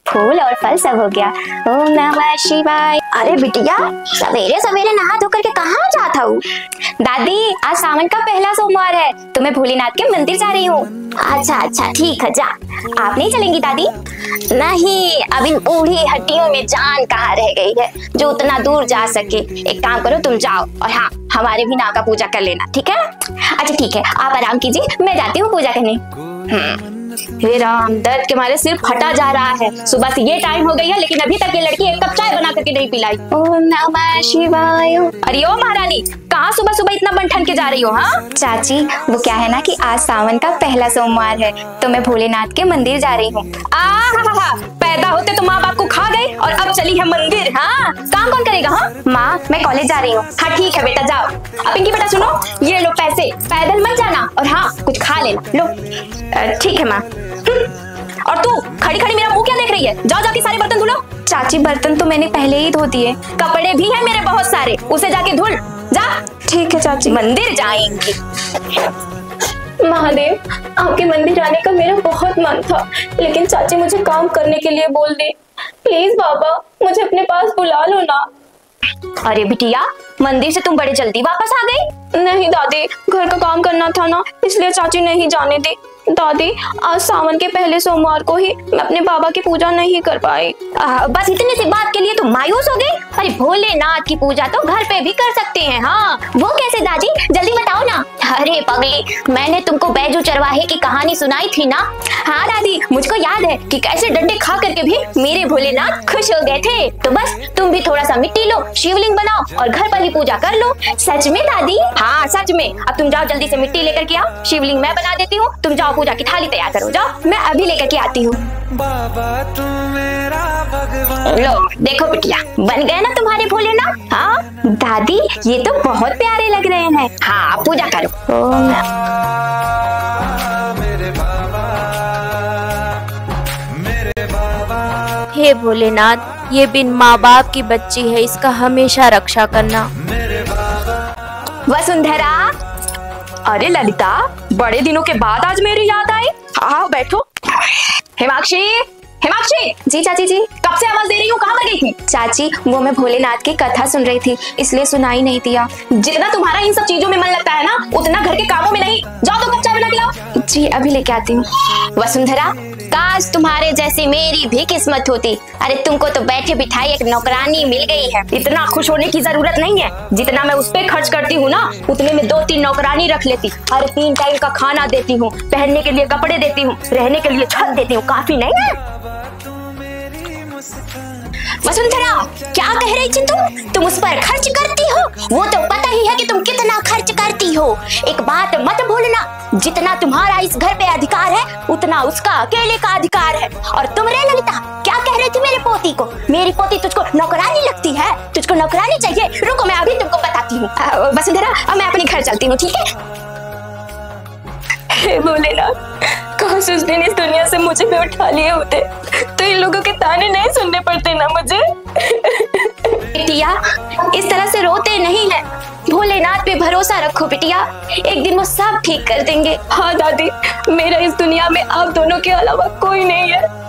फूल और फल सब हो गया। ओम नमः शिवाय। अरे बिटिया, सवेरे सवेरे नहा धो करके कहाँ जाता हूँ? दादी, आज सावन का पहला सोमवार है तो मैं भोलेनाथ के मंदिर जा रही हूँ। अच्छा अच्छा, ठीक है, जा। आप नहीं चलेंगी दादी? नहीं, अब इन बूढ़ी हड्डियों में जान कहाँ रह गई है जो उतना दूर जा सके। एक काम करो, तुम जाओ और हाँ, हमारे भी नाग का पूजा कर लेना, ठीक है? अच्छा ठीक है, आप आराम कीजिए, मैं जाती हूँ पूजा करने। हे राम, दर्द के मारे सिर फटा जा रहा है। सुबह से ये टाइम हो गई है लेकिन अभी तक ये लड़की एक कप चाय बना करके नहीं पिलाई। ओम नमः शिवाय। अरे ओ महारानी, कहाँ सुबह सुबह इतना बन ठन के जा रही हो? हाँ चाची, वो क्या है ना कि आज सावन का पहला सोमवार है तो मैं भोलेनाथ के मंदिर जा रही हूँ। पैदा होते तो माँ बाप को खा गई और अब चली है मंदिर। हाँ, काम कौन करेगा? हाँ माँ, मैं कॉलेज जा रही हूँ। हाँ ठीक है बेटा, जाओ। अब पिंकी बेटा सुनो, ये लो पैसे, पैदल मत जाना और हाँ कुछ खा लेना। लो ठीक है माँ। और तू खड़ी खड़ी मेरा मुंह क्या देख रही है? जाओ जाके सारे बर्तन धो लो। चाची, बर्तन तो मैंने पहले ही धो दिए। कपड़े भी हैं मेरे बहुत सारे, उसे जाके धुल। जा। ठीक है चाची। मंदिर जाएंगी। महादेव, आपके मंदिर जाने का मेरा बहुत मन था लेकिन चाची मुझे काम करने के लिए बोल दी। प्लीज बाबा, मुझे अपने पास बुला लो ना। अरे बिटिया, मंदिर से तुम बड़े जल्दी वापस आ गई? नहीं दादी, घर का काम करना था ना, इसलिए चाची नहीं जाने दी। दादी, आज सावन के पहले सोमवार को ही मैं अपने बाबा की पूजा नहीं कर पाई। बस इतने सी बात के लिए तुम मायूस हो गई? अरे भोलेनाथ की पूजा तो घर पे भी कर सकते हैं। हाँ, वो कैसे दादी, जल्दी बताओ ना। अरे पगली, मैंने तुमको बैजू चरवाहे की कहानी सुनाई थी ना? हाँ दादी, मुझको याद है कि कैसे डंडे खा करके भी मेरे भोलेनाथ खुश हो गए थे। तो बस तुम भी थोड़ा सा मिट्टी लो, शिवलिंग बनाओ और घर पर ही पूजा कर लो। सच में दादी? हाँ सच में। अब तुम जाओ, जल्दी से मिट्टी लेकर के आओ, शिवलिंग मैं बना देती हूँ। तुम जाओ, पूजा की थाली तैयार करो। जाओ, मैं अभी लेकर के आती हूँ। बाबा तू मेरा भगवान। लो देखो बिटिया, बन गए ना तुम्हारे भोलेनाथ। हाँ दादी, ये तो बहुत प्यारे लग रहे हैं। हाँ, पूजा करो। मेरे बाबा, मेरे बाबा। हे भोलेनाथ, ये बिन माँ बाप की बच्ची है, इसका हमेशा रक्षा करना। मेरे बाबा। वसुंधरा। अरे ललिता, बड़े दिनों के बाद आज मेरी याद आई। आओ बैठो। हिमाक्षी, हिमाक्षी। जी चाची जी। कब से आवाज दे रही हूँ, कहाँ पर गई थी? चाची, वो मैं भोलेनाथ की कथा सुन रही थी, इसलिए सुनाई नहीं दिया। जितना तुम्हारा इन सब चीजों में मन लगता है ना, उतना घर के कामों में नहीं। जाओ तो कप चाय बना के लाओ। जी अभी लेके आती हूँ। वसुंधरा, काश तुम्हारे जैसी मेरी भी किस्मत होती। अरे तुमको तो बैठे बिठाई एक नौकरानी मिल गई है। इतना खुश होने की जरूरत नहीं है। जितना मैं उस पे खर्च करती हूँ ना, उतने में 2-3 नौकरानी रख लेती। अरे 3 टाइम का खाना देती हूँ, पहनने के लिए कपड़े देती हूँ, रहने के लिए छत देती हूँ। काफी नहीं है? वसुंधरा, क्या कह रही थी तुम उस पर खर्च करती हो? वो तो पता ही है कि तुम कितना खर्च करती हो। एक बात मत भूलना, जितना तुम्हारा इस घर पे अधिकार है, उतना उसका अकेले का अधिकार है। और तुम रे ललिता, क्या कह रही थी मेरे पोती को? मेरी पोती तुझको नौकरानी लगती है? तुझको नौकरानी चाहिए? रुको, मैं अभी तुमको बताती हूँ। वसुंधरा, अब मैं अपने घर चलती हूँ, ठीक है? हे भोलेनाथ, काश उस दिन इस दुनिया से मुझे भी उठा लिए होते तो इन लोगों के ताने नहीं सुनने पड़ते ना मुझे। बिटिया, इस तरह से रोते नहीं है। भोलेनाथ पे भरोसा रखो बिटिया, एक दिन वो सब ठीक कर देंगे। हाँ दादी, मेरा इस दुनिया में आप दोनों के अलावा कोई नहीं है।